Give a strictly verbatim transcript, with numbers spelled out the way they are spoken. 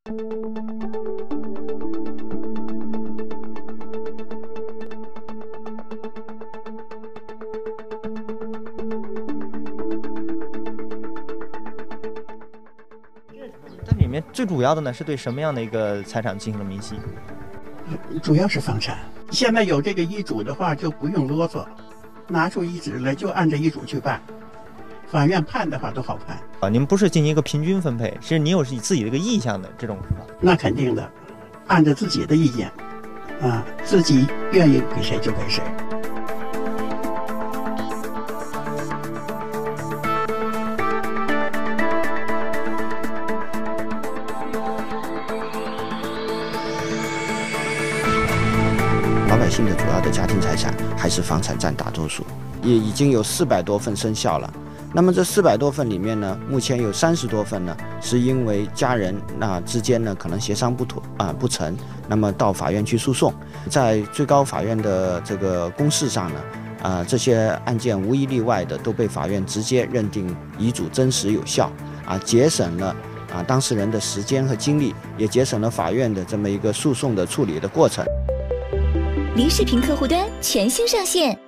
这里面最主要的呢，是对什么样的一个财产进行了明细？ 主要是房产。现在有这个遗嘱的话，就不用啰嗦，拿出遗旨来就按照遗嘱去办，法院判的话都好判。 啊，你们不是进行一个平均分配，是你有自己的一个意向的这种是吧？ 那肯定的，按照自己的意见，啊，自己愿意给谁就给谁。 老百姓的主要的家庭财产还是房产占大多数，也已经有四百多份生效了。那么这四百多份里面呢，目前有三十多份呢，是因为家人那之间呢可能协商不妥啊、呃、不成，那么到法院去诉讼。在最高法院的这个公示上呢，啊、呃、这些案件无一例外的都被法院直接认定遗嘱真实有效，啊节省了啊当事人的时间和精力，也节省了法院的这么一个诉讼的处理的过程。 离视频客户端全新上线。